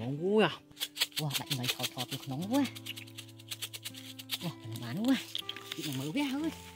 ui à. Wow, bạn mày thọt thọt được nóng quá. Wow, bạn bán quá. Chị mày mới biết ơi.